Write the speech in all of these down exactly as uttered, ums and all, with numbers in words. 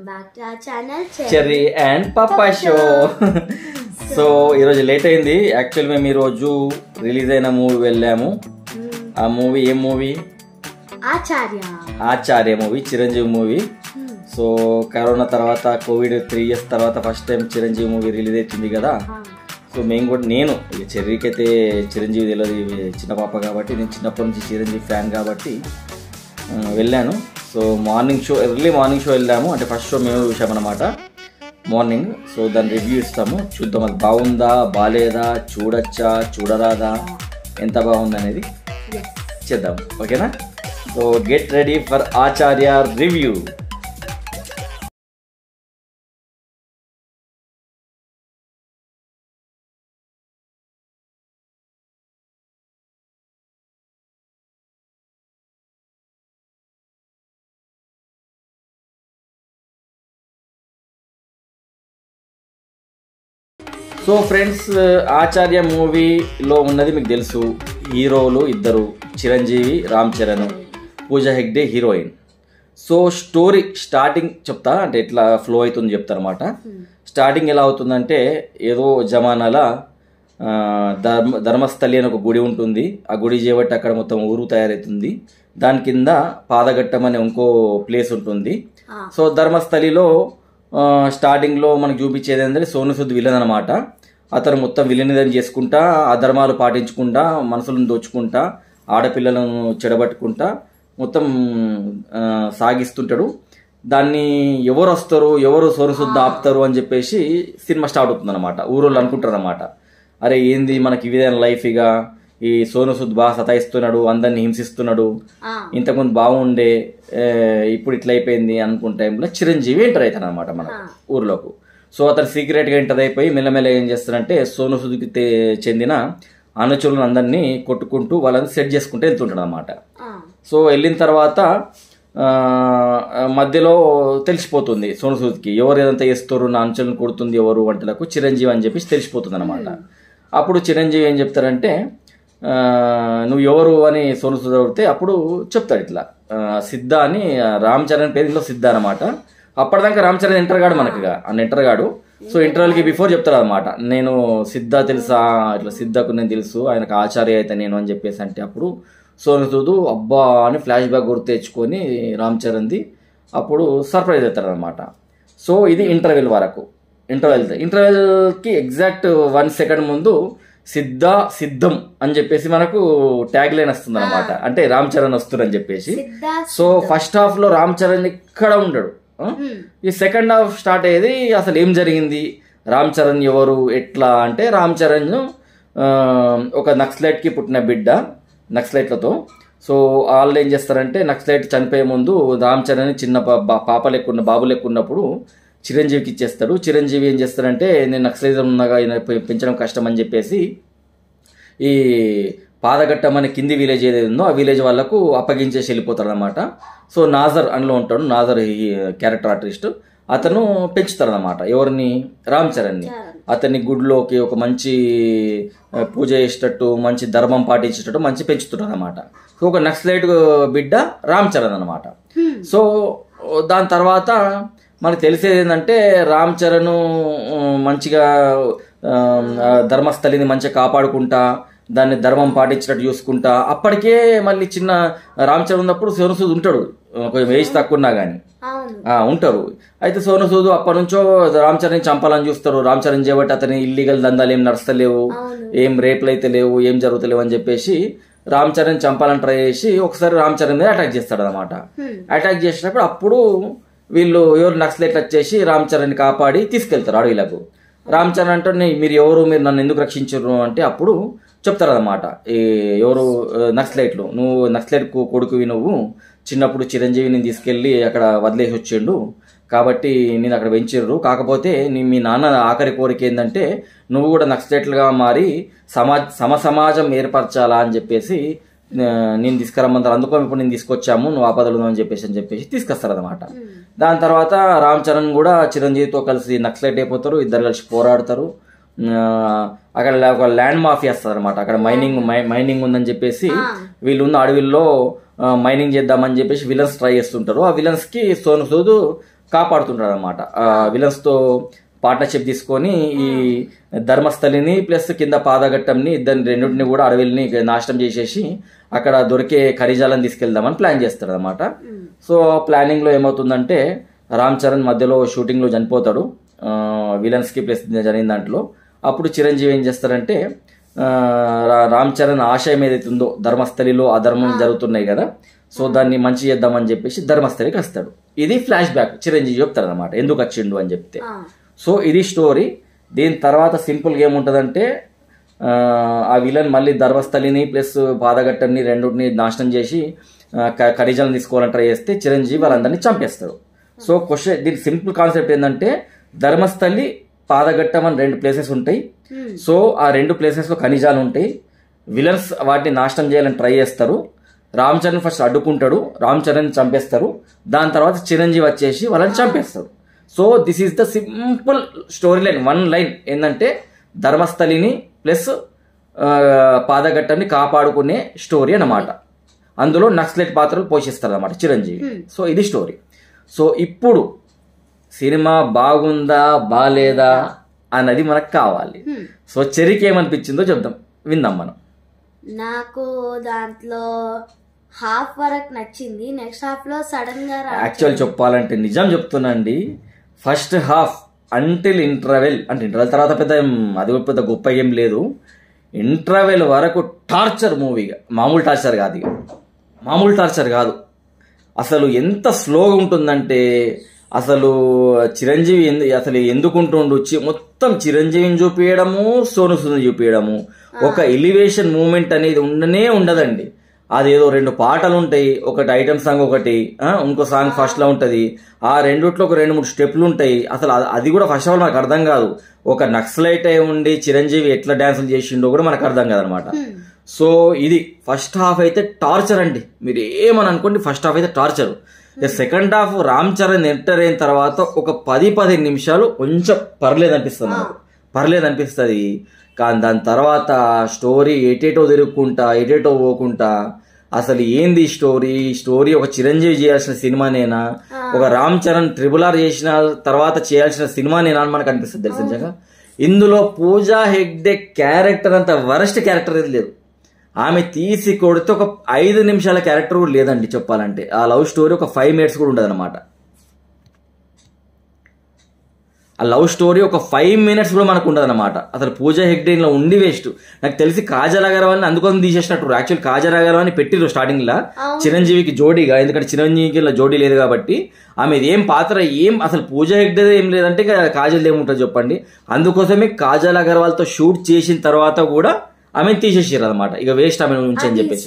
back to our channel Cherry and Papa Show. So ఈరోజు late అయింది. Actual మేము ఈరోజు రిలీజ్ అయిన మూవీ వెళ్ళాము. ఆ మూవీ ఏ movie? Acharya. Acharya movie, Chiranjeevi movie. So corona తర్వాత కోవిడ్ త్రీ ఇయర్స్ తర్వాత first time Chiranjeevi movie release అవుతుంది కదా. సో మేము కూడా, నేను చెర్రీకి అయితే చిరంజీవి తెలియదు, చిన్న పాప కాబట్టి, నేను చిన్నప్పటి నుంచి చిరంజీవి ఫ్యాన్ కాబట్టి వెళ్ళాను. So morning show, early morning show వెళ్ళాము. అంటే ఫస్ట్ షో మేము చూసామన్నమాట మార్నింగ్. సో దాని రివ్యూ ఇస్తాము, చూద్దాం అది బాగుందా బాగాలేదా, చూడొచ్చా చూడరాదా, ఎంత బాగుంది అనేది చేద్దాం. ఓకేనా? So get ready for Acharya review. So friends, Acharya మూవీలో ఉన్నది మీకు తెలుసు, హీరోలు ఇద్దరు, Chiranjeevi, Ram Charan, Pooja Hegde heroine. So story starting చెప్తా, అంటే ఎట్లా ఫ్లో అవుతుంది చెప్తారు అనమాట. స్టార్టింగ్ ఎలా అవుతుందంటే, ఏదో జమానాల ధర్మ ధర్మస్థలి అని ఒక గుడి ఉంటుంది. ఆ గుడి చేయబట్టి అక్కడ మొత్తం ఊరు తయారవుతుంది. దాని కింద పాదఘట్టం అనే ఇంకో ప్లేస్ ఉంటుంది. సో ధర్మస్థలిలో స్టార్టింగ్లో మనకు చూపించేది ఏంటంటే, సోను సూద్ విలన్ అనమాట. అతను మొత్తం విలనిదం చేసుకుంటా, అధర్మాలు పాటించుకుంటా, మనుషులను దోచుకుంటా, ఆడపిల్లలను చెడబట్టుకుంటా మొత్తం సాగిస్తుంటాడు. దాన్ని ఎవరు వస్తారు, ఎవరు సోను సూద్ ఆపుతారు అని చెప్పేసి సినిమా స్టార్ట్ అవుతుంది అనమాట. ఊరోళ్ళు అనుకుంటారు అనమాట, అరే ఏంది మనకి ఇదేనా లైఫ్, ఇక ఈ సోను సూద్ బాగా సతాయిస్తున్నాడు, అందరిని హింసిస్తున్నాడు, ఇంతకుముందు బాగుండే ఇప్పుడు ఇట్లా అయిపోయింది అనుకున్న టైంలో చిరంజీవి ఎంటర్ అవుతాడు అనమాట మన ఊర్లోకి. సో అతను సీక్రెట్గా ఎంటర్ అయిపోయి మెల్లమెల్ల ఏం చేస్తాడంటే, సోను సూద్కి చెందిన అనుచరులను అందరినీ కొట్టుకుంటూ వాళ్ళని సెట్ చేసుకుంటూ వెళ్తుంటాడు అనమాట. సో వెళ్ళిన తర్వాత మధ్యలో తెలిసిపోతుంది సోను సూద్కి, ఎవరు ఏదంతా చేస్తారు, నా అనుచరులను కొడుతుంది ఎవరు వంటలకు, చిరంజీవి అని చెప్పేసి తెలిసిపోతుంది అనమాట. అప్పుడు చిరంజీవి ఏం చెప్తారంటే, నువ్వు ఎవరు అని సోను సూద్ అడిగితే అప్పుడు చెప్తాడు ఇట్లా, సిద్ధ అని, రామ్ చరణ్ పేరు ఇంట్లో సిద్ధ అనమాట. అప్పటిదాకా రామ్ చరణ్ ఎంటర్ గాడు మనకి, అన్న ఎంటర్ గాడు. సో ఇంటర్వెల్కి బిఫోర్ చెప్తాడు అనమాట, నేను సిద్ధ తెలుసా, ఇట్లా సిద్ధకు నేను తెలుసు, ఆయనకు ఆచార్య అయితే నేను అని చెప్పేసి. అంటే అప్పుడు సోను సూద్ అబ్బా అని ఫ్లాష్ బ్యాక్ గుర్తు తెచ్చుకొని రామ్ చరణ్ది అప్పుడు సర్ప్రైజ్ అవుతాడు అనమాట. సో ఇది ఇంటర్వెల్ వరకు. ఇంటర్వెల్ ఇంటర్వెల్కి ఎగ్జాక్ట్ వన్ సెకండ్ ముందు సిద్ధ సిద్ధం అని చెప్పేసి మనకు ట్యాగ్ లైన్ వస్తుంది అనమాట, అంటే రామ్ చరణ్ వస్తుందని చెప్పేసి. సో ఫస్ట్ హాఫ్ లో రామ్ చరణ్ ఇక్కడ ఉండడు. ఈ సెకండ్ హాఫ్ స్టార్ట్ అయ్యేది అసలు ఏం జరిగింది, రామ్ చరణ్ ఎవరు ఎట్లా అంటే, రామ్ చరణ్ ఒక నక్సలైట్ కి పుట్టిన బిడ్డ, నక్సలైట్లతో. సో వాళ్ళు ఏం చేస్తారంటే, నక్సలైట్ చనిపోయే ముందు రామ్ చరణ్ చిన్న పాప లెక్కున్న బాబు లెక్కున్నప్పుడు చిరంజీవికి ఇచ్చేస్తాడు. చిరంజీవి ఏం చేస్తారంటే, నేను నక్సలైజం ఉన్నగా పెంచడం కష్టం అని చెప్పేసి ఈ పాదఘట్టం అనే కింది విలేజ్ ఏదైతే ఉందో ఆ విలేజ్ వాళ్ళకు అప్పగించేసి వెళ్ళిపోతాడు అనమాట. సో నాజర్ అందులో ఉంటాడు, నాజర్ ఈ క్యారెక్టర్ ఆర్టిస్ట్, అతను పెంచుతాడు అనమాట. ఎవరిని? రామ్ చరణ్ని. అతన్ని గుడిలోకి ఒక మంచి పూజ చేసేటట్టు, మంచి ధర్మం పాటించేటట్టు మంచి పెంచుతుంటాడు అనమాట. సో ఒక నక్సలైట్ బిడ్డ రామ్ చరణ్ అనమాట. సో దాని తర్వాత మనకు తెలిసేది ఏంటంటే, రామ్ చరణ్ మంచిగా ధర్మస్థలిని మంచిగా కాపాడుకుంటా, దాన్ని ధర్మం పాటించినట్టు చూసుకుంటా, అప్పటికే మళ్ళీ చిన్న రామ్ చరణ్ ఉన్నప్పుడు సోను సూద్ ఉంటాడు, కొంచెం ఏజ్ తక్కువ ఉన్నా కానీ ఉంటారు. అయితే సోను సూద్ అప్పటి నుంచో రామ్ చరణ్ చంపాలని చూస్తారు. రామ్ చరణ్ చేయబట్టి అతని ఇల్లీగల్ దందాలు ఏం నడుస్తలేవు, ఏం రేపులు అయితే లేవు, ఏం జరుగుతలేవు అని చెప్పేసి రామ్ చరణ్ చంపాలని ట్రై చేసి ఒకసారి రామ్ చరణ్ మీద అటాక్ చేస్తాడు అనమాట. అటాక్ చేసినప్పుడు అప్పుడు వీళ్ళు ఎవరు నక్సలైట్లు వచ్చేసి రామ్ చరణ్ కాపాడి తీసుకెళ్తారు అడవిలకు. రామ్ చరణ్ అంటే, మీరు ఎవరు, మీరు నన్ను ఎందుకు రక్షించరు అంటే అప్పుడు చెప్తారు అనమాట, ఈ ఎవరు నక్సలైట్లు, నువ్వు నక్సలైట్ కొడుకువి, నువ్వు చిన్నప్పుడు చిరంజీవిని తీసుకెళ్ళి అక్కడ వదిలేసి వచ్చిండు కాబట్టి నేను అక్కడ పెంచిర్రు, కాకపోతే నీ మీ నాన్న ఆఖరి కోరిక ఏంటంటే నువ్వు కూడా నక్సలైట్లుగా మారి సమాజ సమ సమాజం ఏర్పరచాలా అని చెప్పేసి నేను తీసుకురమ్మంటారు, అందుకో ఇప్పుడు నేను తీసుకొచ్చాము, నువ్వు ఆపదలు అని చెప్పేసి అని చెప్పేసి తీసుకొస్తారు అనమాట. దాని తర్వాత రామ్ చరణ్ కూడా చిరంజీవితో కలిసి నక్సలైట్ అయిపోతారు, ఇద్దరు కలిసి పోరాడతారు. అక్కడ ఒక ల్యాండ్ మాఫియా వస్తుంది అనమాట, అక్కడ మైనింగ్ మైనింగ్ ఉందని చెప్పేసి వీళ్ళు ఉన్న అడవిల్లో మైనింగ్ చేద్దామని చెప్పేసి విలన్స్ ట్రై చేస్తుంటారు. ఆ విలన్స్ కి సోను సూద్ కాపాడుతుంటాడు అనమాట. విలన్స్ తో పార్ట్నర్షిప్ తీసుకొని ఈ ధర్మస్థలిని ప్లస్ కింద పాదఘట్టంని ఇద్దరిని రెండింటిని కూడా అడవిని నాశనం చేసేసి అక్కడ దొరికే ఖనిజాలను తీసుకెళ్దామని ప్లాన్ చేస్తాడు అనమాట. సో ప్లానింగ్ లో ఏమవుతుందంటే రామ్ చరణ్ మధ్యలో షూటింగ్ లో చనిపోతాడు విలన్స్ కి ప్లస్ జరిగిన దాంట్లో. అప్పుడు చిరంజీవి ఏం చేస్తారంటే రామ్ చరణ్ ఆశయం ఏదైతే ఉందో ధర్మస్థలిలో అధర్మం జరుగుతున్నాయి కదా, సో దాన్ని మంచి చేద్దామని చెప్పేసి ధర్మస్థలికి వస్తాడు. ఇది ఫ్లాష్ బ్యాక్ చిరంజీవి చెప్తారు అనమాట ఎందుకు వచ్చిండు అని చెప్తే. సో ఇది స్టోరీ. దీని తర్వాత సింపుల్గా ఏముంటుందంటే ఆ విలన్ మళ్ళీ ధర్మస్థలిని ప్లస్ పాదఘట్టని రెండుని నాశనం చేసి ఖనిజాలను తీసుకోవాలని ట్రై చేస్తే చిరంజీవి వాళ్ళందరినీ చంపేస్తాడు. సో క్వశ్చన్ దీని సింపుల్ కాన్సెప్ట్ ఏంటంటే ధర్మస్థలి పాదఘట్టం అని రెండు ప్లేసెస్ ఉంటాయి. సో ఆ రెండు ప్లేసెస్ లో ఖనిజాలు ఉంటాయి. విలన్స్ వాటిని నాశనం చేయాలని ట్రై చేస్తారు. రామ్ చరణ్ ఫస్ట్ అడ్డుకుంటాడు, రామ్ చరణ్ చంపేస్తారు. దాని తర్వాత చిరంజీవి వచ్చేసి వాళ్ళని చంపేస్తారు. So this is the simple story line, one line ఏంటంటే ధర్మస్థలిని ప్లస్ పాదఘట్టాన్ని కాపాడుకునే స్టోరీ అన్నమాట. అందులో నక్సలైట్ పాత్రలు పోషిస్తారు అన్నమాట చిరంజీవి. సో ఇది స్టోరీ. సో ఇప్పుడు సినిమా బాగుందా బాలేదా అన్నది మనకు కావాలి. సో చెరికి ఏమనిపించిందో చెప్దాం, విందాం మనం. నాకు దాంట్లో హాఫ్ వరకు నచ్చింది, నెక్స్ట్ హాఫ్ లో సడన్ గా యాక్చువల్ చెప్పాలంటే నిజం చెప్తున్నాండి, ఫస్ట్ హాఫ్ అంటిల్ ఇంటర్వెల్ అంటే ఇంటర్వెల్ తర్వాత పెద్ద అది పెద్ద గొప్ప ఏం లేదు. ఇంటర్వెల్ వరకు టార్చర్ మూవీగా, మామూలు టార్చర్ కాదు, ఇక మామూలు టార్చర్ కాదు. అసలు ఎంత స్లోగా ఉంటుందంటే అసలు చిరంజీవి అసలు ఎందుకుంటుండు మొత్తం చిరంజీవిని చూపించడము, సోను సూద్ని చూపించడము, ఒక ఎలివేషన్ మూమెంట్ అనేది ఉండనే ఉండదండి. అదేదో రెండు పాటలు ఉంటాయి, ఒకటి ఐటమ్ సాంగ్ ఒకటి, ఇంకో సాంగ్ ఫస్ట్ లో ఉంటది, ఆ రెండిట్లో ఒక రెండు మూడు స్టెప్లు ఉంటాయి. అసలు అది కూడా ఫస్ట్ ఆఫ్ ఆల్ మనకు అర్థం కాదు. ఒక నక్సలైట్ అయి ఉండి చిరంజీవి ఎట్లా డాన్సులు చేసిండో కూడా మనకు అర్థం కాదనమాట. సో ఇది ఫస్ట్ హాఫ్ అయితే టార్చర్ అండి, మీరు ఏమని అనుకోండి, ఫస్ట్ హాఫ్ అయితే torture. Second half Ram Charan enter అయిన తర్వాత ఒక పది పదిహేను నిమిషాలు కొంచెం పర్లేదు అనిపిస్తుంది, నాకు పర్లేదు అనిపిస్తుంది. కానీ దాని తర్వాత స్టోరీ ఎటేటో తిరుగుకుంటా ఎటేటో పోకుంటా అసలు ఏంది స్టోరీ స్టోరీ ఒక చిరంజీవి చేయాల్సిన సినిమానేనా, ఒక రామ్ చరణ్ ట్రిపుల్ ఆర్ చేసిన తర్వాత చేయాల్సిన సినిమానేనా అని మనకు అనిపిస్తుంది తెలుసు. నిజంగా ఇందులో పూజా హెగ్డే క్యారెక్టర్ అంత వరస్ట్ క్యారెక్టర్ ఏది లేదు. ఆమె తీసి కొడితే ఒక ఐదు నిమిషాల క్యారెక్టర్ కూడా లేదండి చెప్పాలంటే. ఆ లవ్ స్టోరీ ఒక ఫైవ్ మినిట్స్ కూడా ఉండదు అనమాట. ఆ లవ్ స్టోరీ ఒక ఫైవ్ మినిట్స్ కూడా మనకు ఉండదు అనమాట. అసలు పూజా హెగ్డేలో ఉండి వేస్ట్. నాకు తెలిసి కాజల్ అగర్వాల్ని అందుకోసం తీసేసినట్టు. యాక్చువల్ కాజల్ అగర్వాల్ని పెట్టిరు స్టార్టింగ్ లా చిరంజీవికి జోడీగా, ఎందుకంటే చిరంజీవికి ఇలా జోడీ లేదు కాబట్టి. ఆమె ఏం పాత్ర ఏం అసలు పూజా హెగ్డే ఏం లేదంటే కాజల్ ఏముంటుంది చెప్పండి. అందుకోసమే కాజల్ అగర్వాల్ తో షూట్ చేసిన తర్వాత కూడా ఆమె తీసేసారు అనమాట. ఇక వేస్ట్ ఆమె నుంచి అని చెప్పేసి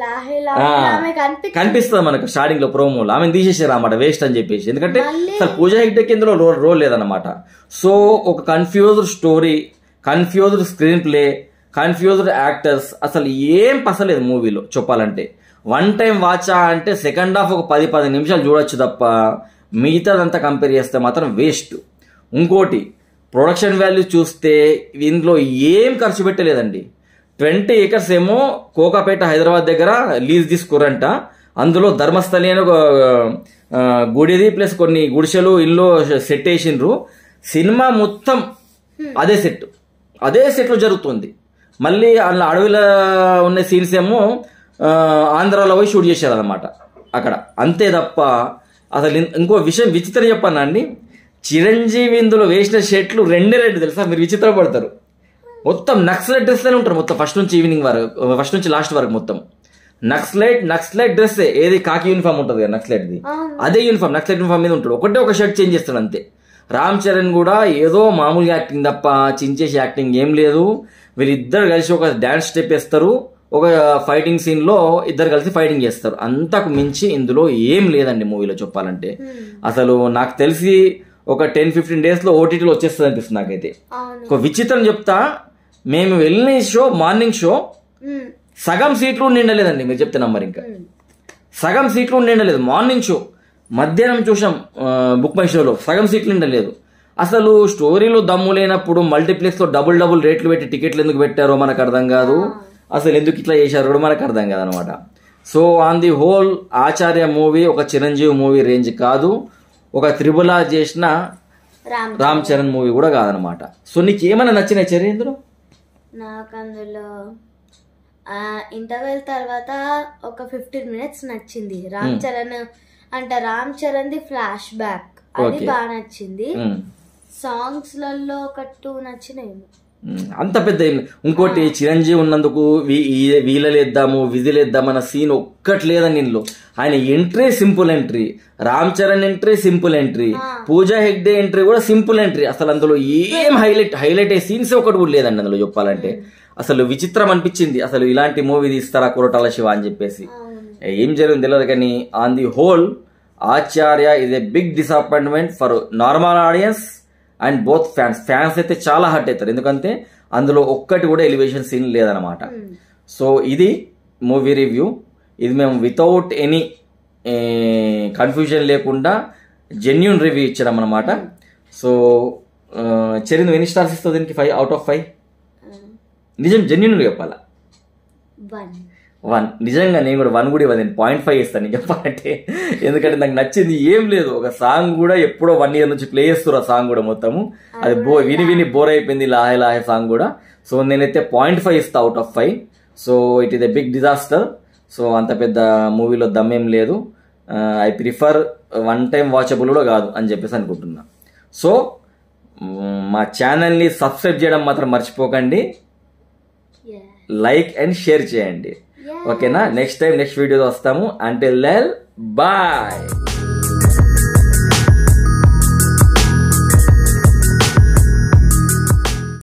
కనిపిస్తుంది మనకు స్టార్టింగ్ లో ప్రోమోలో. ఆమె తీసేసారు అనమాట వేస్ట్ అని చెప్పేసి, ఎందుకంటే అసలు పూజా హెగ్డే కిందలో రోల్ లేదనమాట. సో ఒక confused story, confused screenplay, confused actors, అసలు ఏం పసలేదు మూవీలో చెప్పాలంటే. వన్ టైం వాచా అంటే సెకండ్ హాఫ్ ఒక పది పది నిమిషాలు చూడొచ్చు తప్ప మిగతాదంతా కంపేర్ చేస్తే మాత్రం వేస్ట్. ఇంకోటి ప్రొడక్షన్ వాల్యూ చూస్తే ఇందులో ఏం ఖర్చు పెట్టలేదండి. ట్వంటీ ఏకర్స్ ఏమో కోకాపేట హైదరాబాద్ దగ్గర లీజ్ తీసుకురంట. అందులో ధర్మస్థలి అని ఒక గుడిది ప్లస్ కొన్ని గుడిసెలు ఇల్లు సెట్ వేసిండ్రు. సినిమా మొత్తం అదే సెట్ అదే సెట్లో జరుగుతుంది. మళ్ళీ అందులో అడవిలో ఉన్న సీన్స్ ఏమో ఆంధ్రాలో పోయి షూట్ చేశారు అనమాట అక్కడ, అంతే తప్ప అసలు ఇంకో విషయం విచిత్రం చెప్పానండి, చిరంజీవి ఇందులో వేసిన షర్ట్లు రెండే రెండు తెలుసా, మీరు విచిత్ర పడతారు. మొత్తం నక్సలైట్ డ్రెస్లోనే ఉంటారు మొత్తం ఫస్ట్ నుంచి ఈవినింగ్ వరకు, ఫస్ట్ నుంచి లాస్ట్ వరకు మొత్తం నక్సలైట్ నక్సలైట్ డ్రెస్. ఏది కాకి యూనిఫామ్ ఉంటుంది కదా నక్సలైట్ ది, అదే యూనిఫామ్ నక్సలైట్ యూనిఫామ్ మీద ఉంటాడు. ఒకటే ఒక షర్ట్ చేంజ్ చేస్తాడు అంతే. రామ్ చరణ్ కూడా ఏదో మామూలుగా యాక్టింగ్ తప్ప చించేసి యాక్టింగ్ ఏం లేదు. వీళ్ళిద్దరు కలిసి ఒక డాన్స్ స్టెప్ వేస్తారు, ఒక ఫైటింగ్ సీన్ లో ఇద్దరు కలిసి ఫైటింగ్ చేస్తారు. అంతకు మించి ఇందులో ఏం లేదండి మూవీలో చెప్పాలంటే. అసలు నాకు తెలిసి ఒక టెన్ ఫిఫ్టీన్ డేస్ లో ఓటీటీలో వచ్చేస్తుంది అనిపిస్తుంది నాకైతే. ఒక విచిత్రం చెప్తా, మేము వెళ్ళిన షో మార్నింగ్ షో సగం సీట్లు నిండలేదండి, మీరు చెప్తే నంబర్. ఇంకా సగం సీట్లు నిండలేదు మార్నింగ్ షో. మధ్యాహ్నం చూసాం బుక్ మై షోలో సగం సీట్లు నిండలేదు. అసలు స్టోరీలో దమ్ము లేనప్పుడు మల్టీప్లెక్స్ లో డబుల్ డబుల్ రేట్లు పెట్టి టికెట్లు ఎందుకు పెట్టారో మనకు అర్థం కాదు. అసలు ఎందుకు ఇట్లా చేశారో కూడా మనకు అర్థం కాదు అనమాట. So on the whole Acharya movie ఒక చిరంజీవి మూవీ రేంజ్ కాదు, ఒక త్రిబుల్ ఆర్ చేసిన రామ్ రామ్ చరణ్ మూవీ కూడా కాదనమాట. సో నీకు ఏమైనా నచ్చినాయి చర్య ఇందులో? నాకు అందులో ఇంటర్వెల్ తర్వాత ఒక ఫిఫ్టీన్ మినిట్స్ నచ్చింది. రామ్ చరణ్ అంటే రామ్ చరణ్ ది ఫ్లాష్ బ్యాక్ అది బాగా నచ్చింది. సాంగ్స్ లలో ఒక టూ నచ్చినాయి. అంత పెద్ద ఇంకోటి చిరంజీవి ఉన్నందుకు వీలలేద్దాము విజిలేద్దామన్న సీన్ ఒక్కటి లేదని ఇందులో. ఆయన entry simple entry, Ram Charan entry simple entry, Pooja Hegde entry కూడా సింపుల్ ఎంట్రీ. అసలు అందులో ఏం హైలైట్ హైలైట్ అయ్యే సీన్స్ ఒకటి కూడా లేదండి అందులో చెప్పాలంటే. అసలు విచిత్రం అనిపించింది, అసలు ఇలాంటి మూవీ తీస్తారా కొరటాల శివ అని చెప్పేసి. ఏం జరిగింది తెలియదు కానీ on the whole Acharya is a big disappointment for normal audience and both fans. Fans అయితే చాలా హర్ట్ అవుతారు, ఎందుకంటే అందులో ఒక్కటి కూడా ఎలివేషన్ సీన్ లేదనమాట. సో ఇది మూవీ రివ్యూ. ఇది మేము వితౌట్ ఎనీ కన్ఫ్యూజన్ లేకుండా జెన్యున్ రివ్యూ ఇచ్చడం అనమాట. సో చెరి నువ్వు ఎన్ని స్టార్స్ ఇస్తావు దీనికి? ఫైవ్ అవుట్ ఆఫ్ ఫైవ్ నిజం జెన్యున్గా చెప్పాలా? వన్. నిజంగా నేను కూడా వన్ కూడా ఇవ్వదు, పాయింట్ ఫైవ్ ఇస్తాను నేను చెప్పాలంటే. ఎందుకంటే నాకు నచ్చింది ఏం లేదు. ఒక సాంగ్ కూడా ఎప్పుడో వన్ ఇయర్ నుంచి ప్లే చేస్తారు ఆ సాంగ్ కూడా మొత్తము. అది బో విని విని బోర్ అయిపోయింది లాహే లాహే సాంగ్ కూడా. సో నేనైతే పాయింట్ ఫైవ్ ఇస్తా out of five. So it is a big disaster. So అంత పెద్ద మూవీలో దమ్మేం లేదు. I prefer one time watchable కూడా కాదు అని చెప్పేసి అనుకుంటున్నా. సో మా ఛానల్ని సబ్స్క్రైబ్ చేయడం మాత్రం మర్చిపోకండి, లైక్ అండ్ షేర్ చేయండి. ఓకేనా? నెక్స్ట్ టైం నెక్స్ట్ వీడియోలో వస్తాము. Until then bye.